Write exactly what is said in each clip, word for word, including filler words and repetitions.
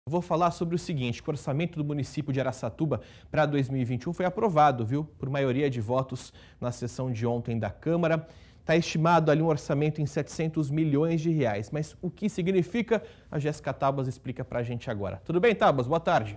Eu vou falar sobre o seguinte, que o orçamento do município de Araçatuba para dois mil e vinte e um foi aprovado, viu, por maioria de votos na sessão de ontem da Câmara. Está estimado ali um orçamento em setecentos milhões de reais. Mas o que significa? A Jéssica Tabas explica para a gente agora. Tudo bem, Tabas? Boa tarde.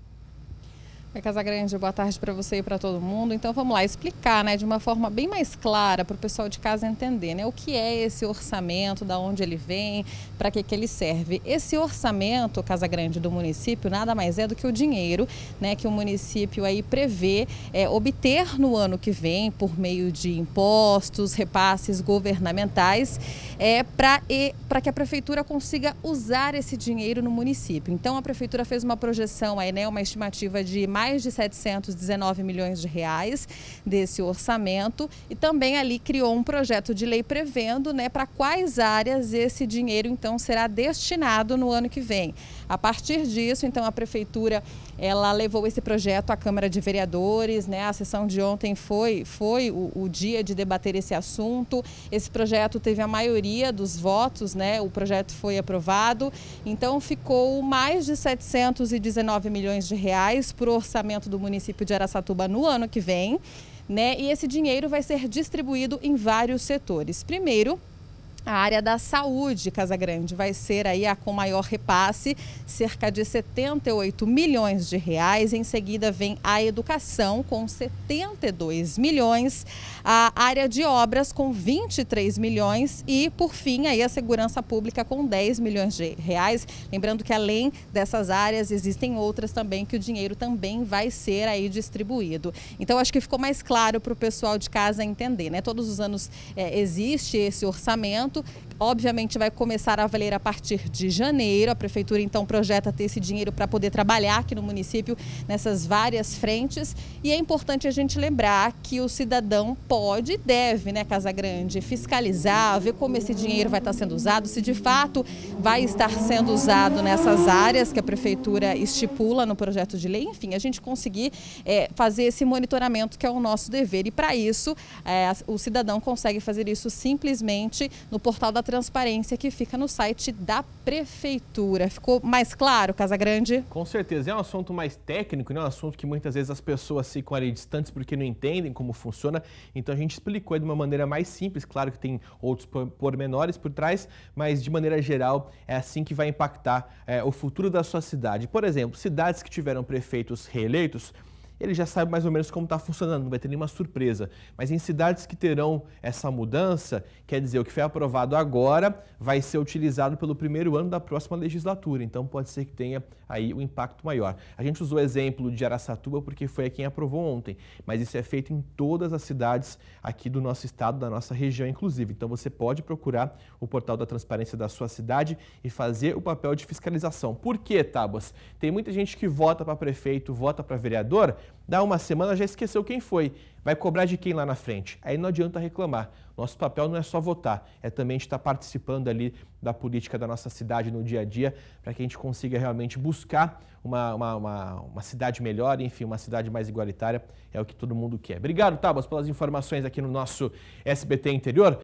Oi, Casagrande, boa tarde para você e para todo mundo. Então vamos lá explicar, né, de uma forma bem mais clara para o pessoal de casa entender, né, o que é esse orçamento, da onde ele vem, para que que ele serve. Esse orçamento, Casagrande, do município, nada mais é do que o dinheiro, né, que o município aí prevê é, obter no ano que vem por meio de impostos, repasses governamentais, é, para para que a prefeitura consiga usar esse dinheiro no município. Então a prefeitura fez uma projeção aí, né, uma estimativa de mais mais de setecentos e dezenove milhões de reais desse orçamento e também ali criou um projeto de lei prevendo, né, para quais áreas esse dinheiro então será destinado no ano que vem. A partir disso, então a prefeitura ela levou esse projeto à Câmara de Vereadores, né? A sessão de ontem foi foi o, o dia de debater esse assunto. Esse projeto teve a maioria dos votos, né? O projeto foi aprovado. Então ficou mais de setecentos e dezenove milhões de reais para o orçamento do município de Araçatuba no ano que vem, né? E esse dinheiro vai ser distribuído em vários setores. Primeiro, a área da saúde, Casagrande, vai ser aí a com maior repasse, cerca de setenta e oito milhões de reais. Em seguida vem a educação com setenta e dois milhões, a área de obras com vinte e três milhões e, por fim, aí a segurança pública com dez milhões de reais. Lembrando que além dessas áreas existem outras também que o dinheiro também vai ser aí distribuído. Então acho que ficou mais claro para o pessoal de casa entender, né? Todos os anos é, existe esse orçamento. Obviamente vai começar a valer a partir de janeiro. A prefeitura então projeta ter esse dinheiro para poder trabalhar aqui no município nessas várias frentes. E é importante a gente lembrar que o cidadão pode e deve, né, Casagrande, fiscalizar, ver como esse dinheiro vai estar sendo usado, se de fato vai estar sendo usado nessas áreas que a prefeitura estipula no projeto de lei. Enfim, a gente conseguir é, fazer esse monitoramento que é o nosso dever. E para isso, é, o cidadão consegue fazer isso simplesmente no portal da transparência que fica no site da prefeitura. Ficou mais claro, Casagrande? Com certeza, é um assunto mais técnico, né? Um assunto que muitas vezes as pessoas ficam ali distantes porque não entendem como funciona, então a gente explicou de uma maneira mais simples, claro que tem outros pormenores por trás, mas de maneira geral é assim que vai impactar é, o futuro da sua cidade. Por exemplo, cidades que tiveram prefeitos reeleitos, ele já sabe mais ou menos como está funcionando, não vai ter nenhuma surpresa. Mas em cidades que terão essa mudança, quer dizer, o que foi aprovado agora vai ser utilizado pelo primeiro ano da próxima legislatura. Então pode ser que tenha aí um impacto maior. A gente usou o exemplo de Araçatuba porque foi a quem aprovou ontem, mas isso é feito em todas as cidades aqui do nosso estado, da nossa região inclusive. Então você pode procurar o portal da transparência da sua cidade e fazer o papel de fiscalização. Por quê, Tabas? Tem muita gente que vota para prefeito, vota para vereador, dá uma semana já esqueceu quem foi, vai cobrar de quem lá na frente. Aí não adianta reclamar. Nosso papel não é só votar, é também estar participando ali da política da nossa cidade no dia a dia, para que a gente consiga realmente buscar uma, uma, uma, uma cidade melhor, enfim, uma cidade mais igualitária, é o que todo mundo quer. Obrigado, Tabas, pelas informações aqui no nosso S B T Interior.